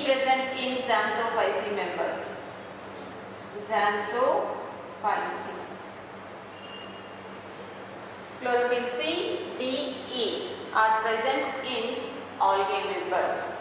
present in xanthophysi members. Xanthophysi. Chlorophyll C, D, E are present in algae members.